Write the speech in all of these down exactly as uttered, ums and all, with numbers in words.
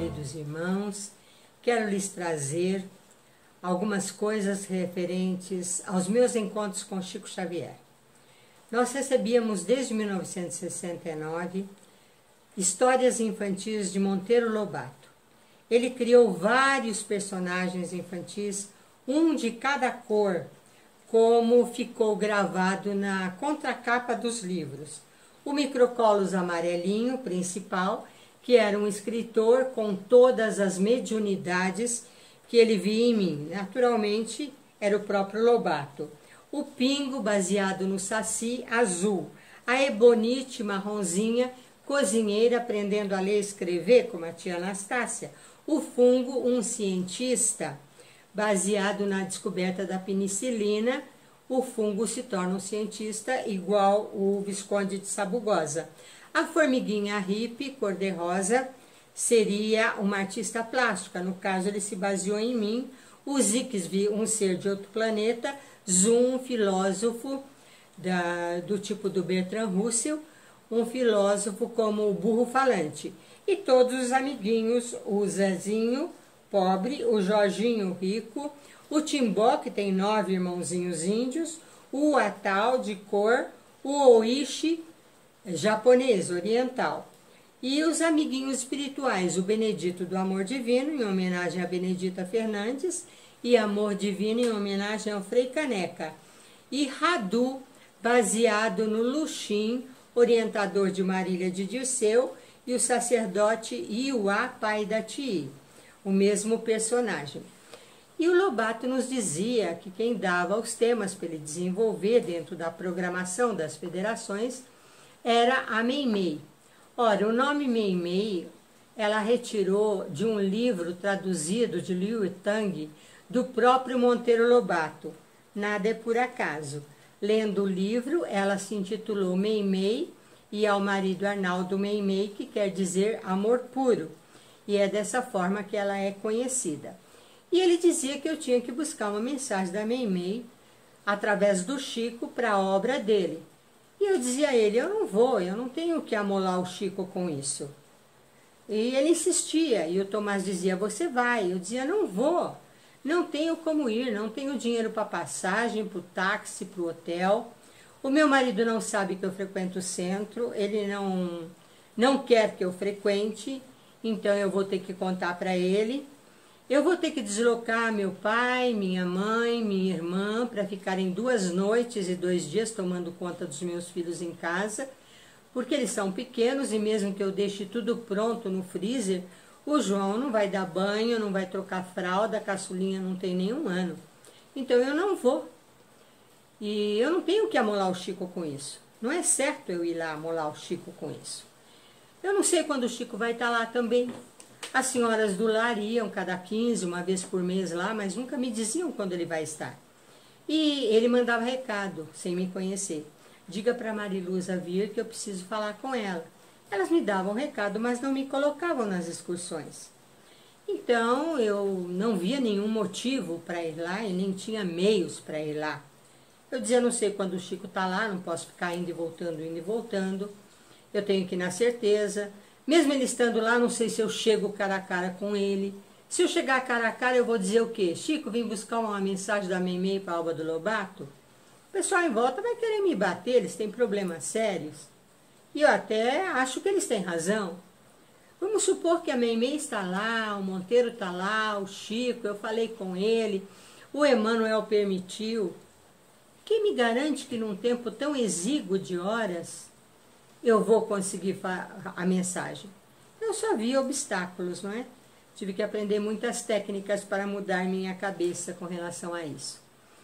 queridos irmãos, quero lhes trazer algumas coisas referentes aos meus encontros com Chico Xavier. Nós recebíamos desde mil novecentos e sessenta e nove histórias infantis de Monteiro Lobato. Ele criou vários personagens infantis, um de cada cor, como ficou gravado na contracapa dos livros. O Microcolos amarelinho, principal, que era um escritor com todas as mediunidades que ele via em mim. Naturalmente, era o próprio Lobato. O Pingo, baseado no Saci, azul. A Ebonite, marronzinha, cozinheira, aprendendo a ler e escrever, como a tia Anastácia. O Fungo, um cientista, baseado na descoberta da penicilina. O fungo se torna um cientista igual o Visconde de Sabugosa. A formiguinha hippie, cor-de-rosa, seria uma artista plástica. No caso, ele se baseou em mim. O Zixby, um ser de outro planeta. Zoom, um filósofo da, do tipo do Bertrand Russell, um filósofo como o burro falante. E todos os amiguinhos, o Zezinho, pobre, o Jorginho, rico, o Timbó, que tem nove irmãozinhos índios, o Atal, de cor, o Oishi, japonês, oriental. E os amiguinhos espirituais, o Benedito do Amor Divino, em homenagem a Benedita Fernandes, e Amor Divino, em homenagem ao Frei Caneca. E Radu, baseado no Luxim, orientador de Marília de Dirceu, e o sacerdote Iuá, pai da Tii, o mesmo personagem. E o Lobato nos dizia que quem dava os temas para ele desenvolver dentro da programação das federações era a Meimei. Ora, o nome Meimei, ela retirou de um livro traduzido de Liu Tang, do próprio Monteiro Lobato. Nada é por acaso. Lendo o livro, ela se intitulou Meimei, e ao marido Arnaldo Meimei, que quer dizer amor puro. E é dessa forma que ela é conhecida. E ele dizia que eu tinha que buscar uma mensagem da Meimei através do Chico para a obra dele. E eu dizia a ele, eu não vou, eu não tenho que amolar o Chico com isso. E ele insistia, e o Tomás dizia, você vai. Eu dizia, não vou, não tenho como ir, não tenho dinheiro para passagem, para o táxi, para o hotel. O meu marido não sabe que eu frequento o centro, ele não, não quer que eu frequente, então eu vou ter que contar para ele. Eu vou ter que deslocar meu pai, minha mãe, minha irmã, para ficarem duas noites e dois dias tomando conta dos meus filhos em casa, porque eles são pequenos e mesmo que eu deixe tudo pronto no freezer, o João não vai dar banho, não vai trocar fralda, a caçulinha não tem nenhum ano. Então eu não vou. E eu não tenho que amolar o Chico com isso. Não é certo eu ir lá amolar o Chico com isso. Eu não sei quando o Chico vai estar lá também. As senhoras do lar iam cada quinze, uma vez por mês lá, mas nunca me diziam quando ele vai estar. E ele mandava recado, sem me conhecer. Diga para a Mariluza vir que eu preciso falar com ela. Elas me davam recado, mas não me colocavam nas excursões. Então, eu não via nenhum motivo para ir lá e nem tinha meios para ir lá. Eu dizia, não sei quando o Chico está lá, não posso ficar indo e voltando, indo e voltando. Eu tenho que ir na certeza. Mesmo ele estando lá, não sei se eu chego cara a cara com ele. Se eu chegar cara a cara, eu vou dizer o quê? Chico, vim buscar uma mensagem da Meimei para a Alba do Lobato? O pessoal em volta vai querer me bater, eles têm problemas sérios. E eu até acho que eles têm razão. Vamos supor que a Meimei está lá, o Monteiro está lá, o Chico, eu falei com ele, o Emmanuel permitiu. Quem me garante que num tempo tão exíguo de horas eu vou conseguir a mensagem? Eu só vi obstáculos, não é? Tive que aprender muitas técnicas para mudar minha cabeça com relação a isso.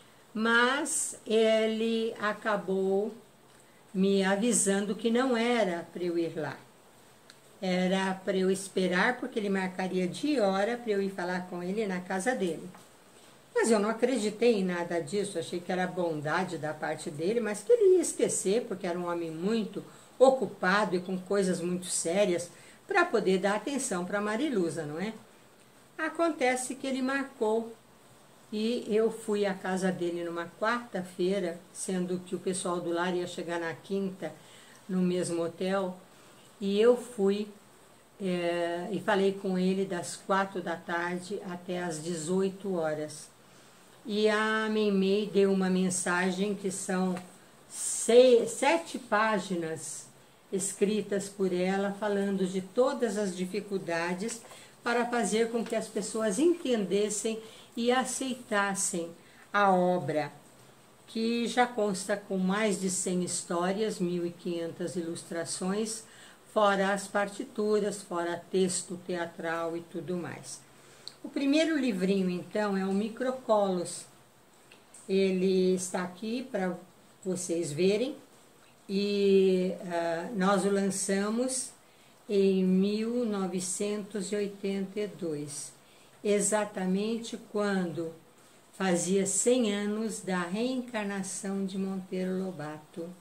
Mas ele acabou me avisando que não era para eu ir lá. Era para eu esperar, porque ele marcaria dia e hora para eu ir falar com ele na casa dele. Mas eu não acreditei em nada disso, achei que era bondade da parte dele, mas que ele ia esquecer, porque era um homem muito ocupado e com coisas muito sérias, para poder dar atenção para Mariluza, não é? Acontece que ele marcou e eu fui à casa dele numa quarta-feira, sendo que o pessoal do lar ia chegar na quinta, no mesmo hotel, e eu fui é, e falei com ele das quatro da tarde até as dezoito horas. E a Meimei deu uma mensagem que são seis, sete páginas escritas por ela, falando de todas as dificuldades para fazer com que as pessoas entendessem e aceitassem a obra, que já consta com mais de cem histórias, mil e quinhentas ilustrações, fora as partituras, fora texto teatral e tudo mais. O primeiro livrinho, então, é o Microcolos. Ele está aqui para vocês verem e uh, nós o lançamos em mil novecentos e oitenta e dois, exatamente quando fazia cem anos da reencarnação de Monteiro Lobato,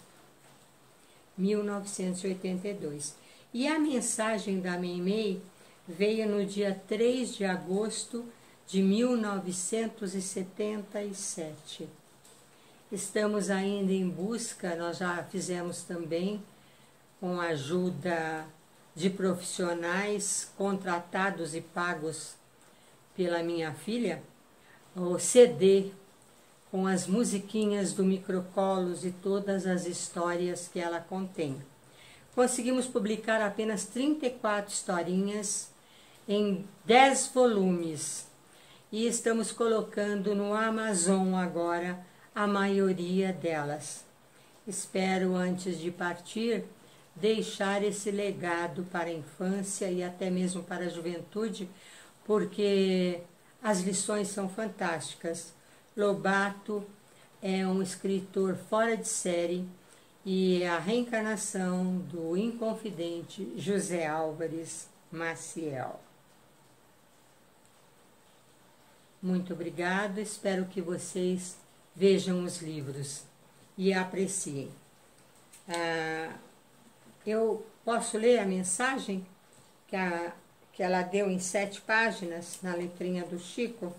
mil novecentos e oitenta e dois. E a mensagem da Meimei veio no dia três de agosto de mil novecentos e setenta e sete. Estamos ainda em busca, nós já fizemos também, com a ajuda de profissionais contratados e pagos pela minha filha, o C D com as musiquinhas do Microcolos e todas as histórias que ela contém. Conseguimos publicar apenas trinta e quatro historinhas em dez volumes e estamos colocando no Amazon agora a maioria delas. Espero, antes de partir, deixar esse legado para a infância e até mesmo para a juventude, porque as lições são fantásticas. Lobato é um escritor fora de série e é a reencarnação do inconfidente José Álvares Maciel. Muito obrigado, espero que vocês vejam os livros e apreciem. Ah, eu posso ler a mensagem que, a, que ela deu em sete páginas, na letrinha do Chico?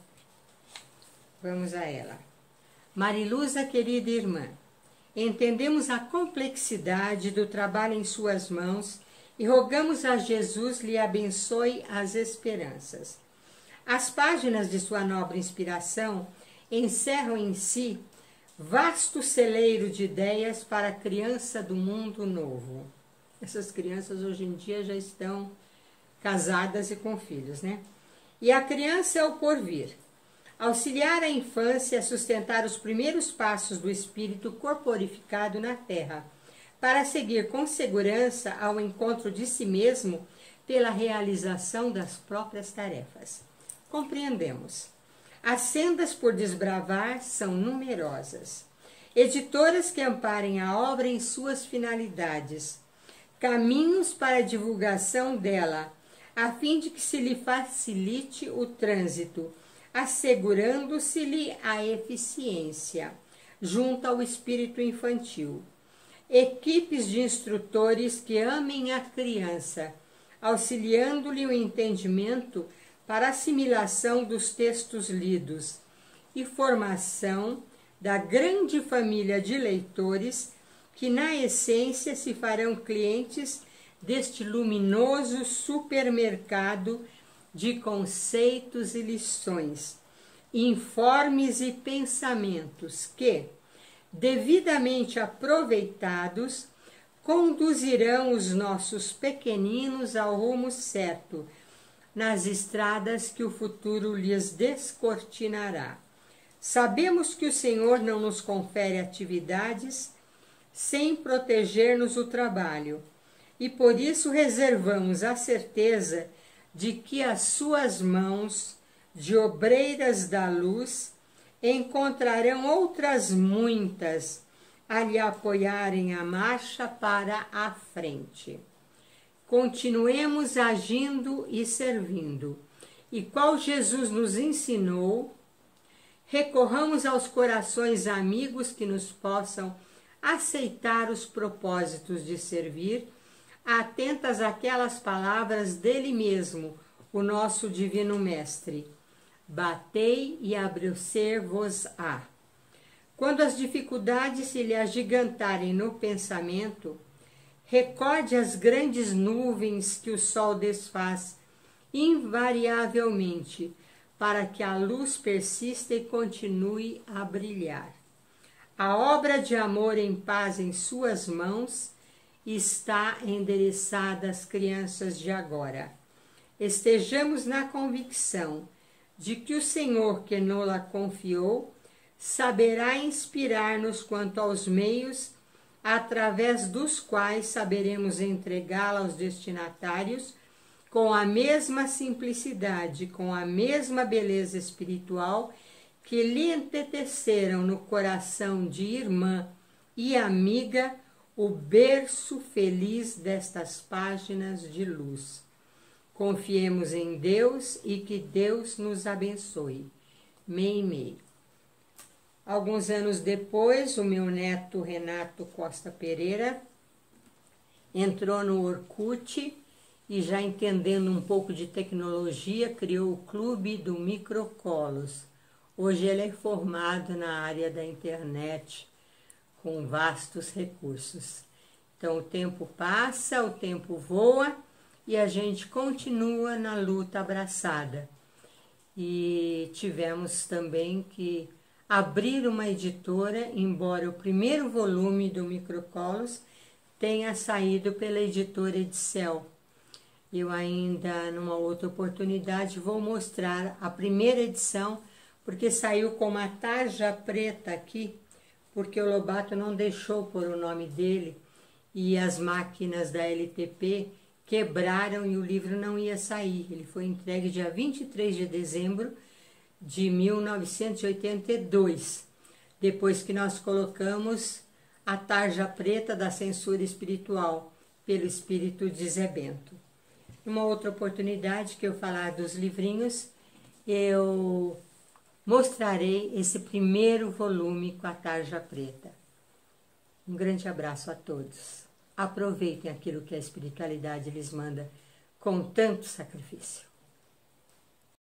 Vamos a ela. Mariluza, querida irmã, entendemos a complexidade do trabalho em suas mãos e rogamos a Jesus lhe abençoe as esperanças. As páginas de sua nobre inspiração encerram em si vasto celeiro de ideias para a criança do mundo novo. Essas crianças hoje em dia já estão casadas e com filhos, né? E a criança é o porvir. Auxiliar a infância a sustentar os primeiros passos do espírito corporificado na terra, para seguir com segurança ao encontro de si mesmo pela realização das próprias tarefas. Compreendemos. As sendas por desbravar são numerosas. Editoras que amparem a obra em suas finalidades, caminhos para a divulgação dela, a fim de que se lhe facilite o trânsito, assegurando-se-lhe a eficiência, junto ao espírito infantil. Equipes de instrutores que amem a criança, auxiliando-lhe o entendimento para assimilação dos textos lidos e formação da grande família de leitores que, na essência, se farão clientes deste luminoso supermercado de conceitos e lições, informes e pensamentos que, devidamente aproveitados, conduzirão os nossos pequeninos ao rumo certo, nas estradas que o futuro lhes descortinará. Sabemos que o Senhor não nos confere atividades sem proteger-nos o trabalho, e por isso reservamos a certeza de que as suas mãos, de obreiras da luz, encontrarão outras muitas a lhe apoiarem a marcha para a frente. Continuemos agindo e servindo, e qual Jesus nos ensinou, recorramos aos corações amigos que nos possam aceitar os propósitos de servir, atentas àquelas palavras dele mesmo, o nosso divino mestre: batei e abriu-ser-vos-á. Quando as dificuldades se lhe agigantarem no pensamento, Recorde as grandes nuvens que o sol desfaz invariavelmente, para que a luz persista e continue a brilhar. A obra de amor em paz em suas mãos está endereçada às crianças de agora. Estejamos na convicção de que o Senhor que nos-la confiou saberá inspirar-nos quanto aos meios através dos quais saberemos entregá-la aos destinatários com a mesma simplicidade, com a mesma beleza espiritual que lhe entreteceram no coração de irmã e amiga o berço feliz destas páginas de luz. Confiemos em Deus e que Deus nos abençoe. Mei Mei. Alguns anos depois, o meu neto Renato Costa Pereira entrou no Orkut e, já entendendo um pouco de tecnologia, criou o Clube do Microcolos. Hoje ele é formado na área da internet, com vastos recursos. Então o tempo passa, o tempo voa e a gente continua na luta abraçada. E tivemos também que abrir uma editora, embora o primeiro volume do Microcolos tenha saído pela editora Edicel. Eu ainda, numa outra oportunidade, vou mostrar a primeira edição, porque saiu com uma tarja preta aqui, porque o Lobato não deixou pôr o nome dele, e as máquinas da L T P quebraram e o livro não ia sair. Ele foi entregue dia vinte e três de dezembro de mil novecentos e oitenta e dois, depois que nós colocamos a tarja preta da censura espiritual pelo espírito de Zé Bento. Numa outra oportunidade que eu falar dos livrinhos, eu mostrarei esse primeiro volume com a tarja preta. Um grande abraço a todos. Aproveitem aquilo que a espiritualidade lhes manda com tanto sacrifício.